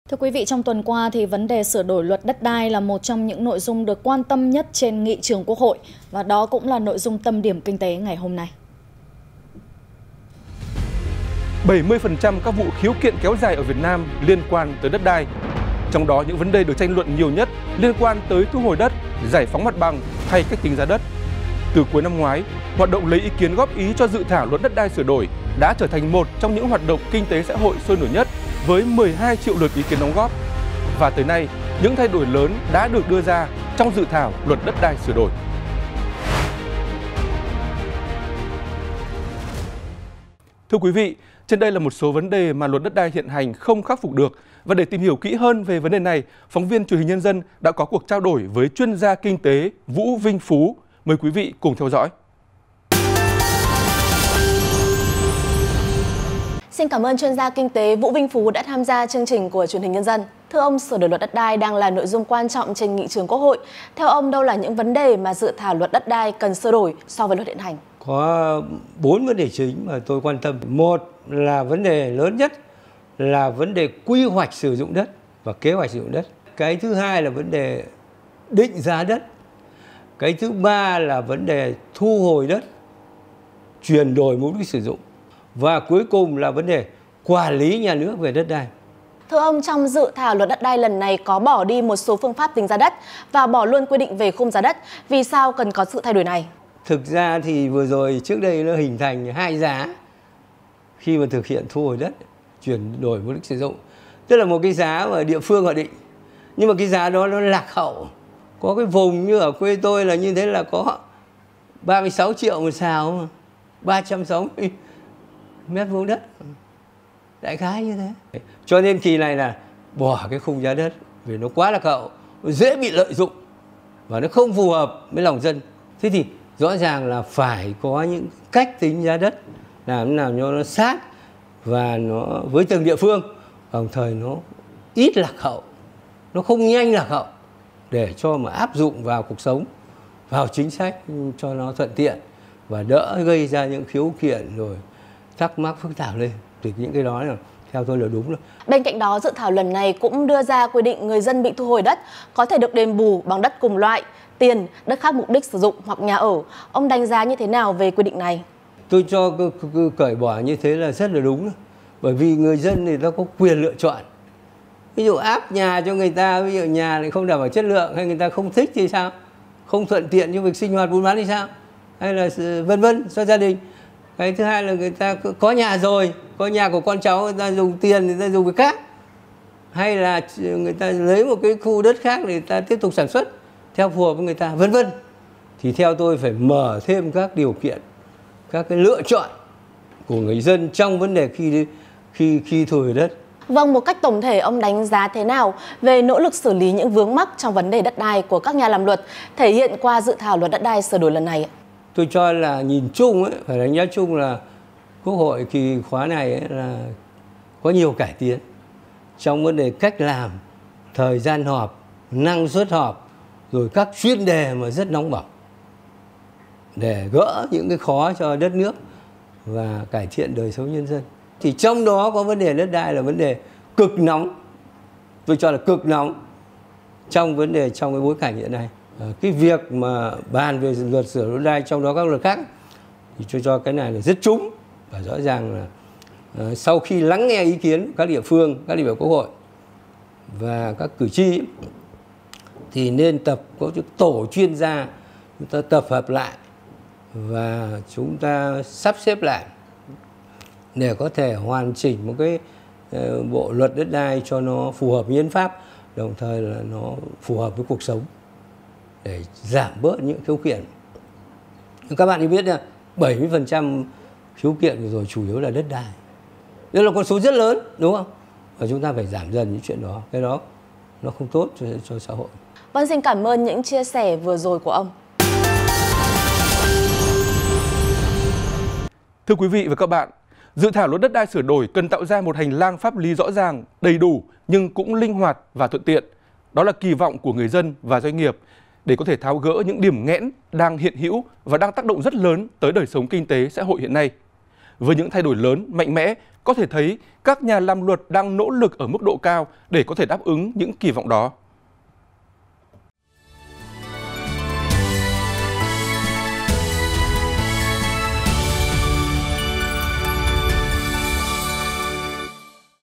Thưa quý vị, trong tuần qua thì vấn đề sửa đổi luật đất đai là một trong những nội dung được quan tâm nhất trên nghị trường Quốc hội và đó cũng là nội dung tâm điểm kinh tế ngày hôm nay. 70% các vụ khiếu kiện kéo dài ở Việt Nam liên quan tới đất đai. Trong đó những vấn đề được tranh luận nhiều nhất liên quan tới thu hồi đất, giải phóng mặt bằng hay cách tính giá đất. Từ cuối năm ngoái, hoạt động lấy ý kiến góp ý cho dự thảo luật đất đai sửa đổi đã trở thành một trong những hoạt động kinh tế xã hội sôi nổi nhất với 12 triệu lượt ý kiến đóng góp. Và tới nay, những thay đổi lớn đã được đưa ra trong dự thảo luật đất đai sửa đổi. Thưa quý vị, trên đây là một số vấn đề mà luật đất đai hiện hành không khắc phục được. Và để tìm hiểu kỹ hơn về vấn đề này, phóng viên Truyền hình Nhân dân đã có cuộc trao đổi với chuyên gia kinh tế Vũ Vinh Phú. Mời quý vị cùng theo dõi. Xin cảm ơn chuyên gia kinh tế Vũ Vinh Phú đã tham gia chương trình của Truyền hình Nhân dân. Thưa ông, sửa đổi luật đất đai đang là nội dung quan trọng trên nghị trường Quốc hội. Theo ông, đâu là những vấn đề mà dự thảo luật đất đai cần sửa đổi so với luật hiện hành? Có 4 vấn đề chính mà tôi quan tâm. Một là vấn đề lớn nhất là vấn đề quy hoạch sử dụng đất và kế hoạch sử dụng đất. Cái thứ hai là vấn đề định giá đất. Cái thứ ba là vấn đề thu hồi đất, chuyển đổi mục đích sử dụng. Và cuối cùng là vấn đề quản lý nhà nước về đất đai. Thưa ông, trong dự thảo luật đất đai lần này có bỏ đi một số phương pháp tính giá đất và bỏ luôn quy định về khung giá đất. Vì sao cần có sự thay đổi này? Thực ra thì vừa rồi trước đây nó hình thành hai giá khi mà thực hiện thu hồi đất, chuyển đổi mục đích sử dụng. Tức là một cái giá mà địa phương họ định. Nhưng mà cái giá đó nó lạc hậu. Có cái vùng như ở quê tôi là như thế là có 36 triệu một sào mà 360 mét vuông đất. Đại khái như thế. Cho nên kỳ này là bỏ cái khung giá đất vì nó quá lạc hậu, nó dễ bị lợi dụng và nó không phù hợp với lòng dân. Thế thì rõ ràng là phải có những cách tính giá đất làm nào cho nó sát và nó với từng địa phương, đồng thời nó ít lạc hậu, nó không nhanh lạc hậu để cho mà áp dụng vào cuộc sống, vào chính sách cho nó thuận tiện và đỡ gây ra những khiếu kiện rồi thắc mắc phức tạp lên. Thì những cái đó là theo tôi là đúng rồi. Bên cạnh đó, dự thảo lần này cũng đưa ra quy định người dân bị thu hồi đất có thể được đền bù bằng đất cùng loại, tiền, đất khác mục đích sử dụng hoặc nhà ở. Ông đánh giá như thế nào về quy định này? Tôi cho cởi bỏ như thế là rất là đúng. Bởi vì người dân thì ta có quyền lựa chọn. Ví dụ áp nhà cho người ta, ví dụ nhà lại không đảm bảo chất lượng hay người ta không thích thì sao? Không thuận tiện cho việc sinh hoạt buôn bán thì sao? Hay là vân vân cho gia đình. Cái thứ hai là người ta có nhà rồi, có nhà của con cháu, người ta dùng tiền, người ta dùng việc khác. Hay là người ta lấy một cái khu đất khác để người ta tiếp tục sản xuất theo phù hợp với người ta, vân vân. Thì theo tôi phải mở thêm các điều kiện, các cái lựa chọn của người dân trong vấn đề khi thu hồi đất. Vâng, một cách tổng thể ông đánh giá thế nào về nỗ lực xử lý những vướng mắc trong vấn đề đất đai của các nhà làm luật thể hiện qua dự thảo luật đất đai sửa đổi lần này? Tôi cho là nhìn chung ấy, phải đánh giá chung là Quốc hội kỳ khóa này ấy là có nhiều cải tiến trong vấn đề cách làm, thời gian họp, năng suất họp, rồi các chuyên đề mà rất nóng bỏng để gỡ những cái khó cho đất nước và cải thiện đời sống nhân dân. Thì trong đó có vấn đề đất đai là vấn đề cực nóng. Tôi cho là cực nóng trong cái bối cảnh hiện nay. Cái việc mà bàn về luật sửa đổi đất đai trong đó các luật khác thì tôi cho cái này là rất trúng. Và rõ ràng là sau khi lắng nghe ý kiến các địa phương, các đại biểu Quốc hội và các cử tri thì nên có tổ chuyên gia, chúng ta tập hợp lại và chúng ta sắp xếp lại để có thể hoàn chỉnh một cái bộ luật đất đai cho nó phù hợp với hiến pháp, đồng thời là nó phù hợp với cuộc sống để giảm bớt những khiếu kiện. Các bạn biết là 70% khiếu kiện rồi chủ yếu là đất đai. Đây là con số rất lớn, đúng không? Và chúng ta phải giảm dần những chuyện đó. Cái đó nó không tốt cho xã hội. Vâng, xin cảm ơn những chia sẻ vừa rồi của ông. Thưa quý vị và các bạn, dự thảo luật đất đai sửa đổi cần tạo ra một hành lang pháp lý rõ ràng, đầy đủ nhưng cũng linh hoạt và thuận tiện. Đó là kỳ vọng của người dân và doanh nghiệp để có thể tháo gỡ những điểm nghẽn đang hiện hữu và đang tác động rất lớn tới đời sống kinh tế xã hội hiện nay. Với những thay đổi lớn, mạnh mẽ, có thể thấy các nhà làm luật đang nỗ lực ở mức độ cao để có thể đáp ứng những kỳ vọng đó.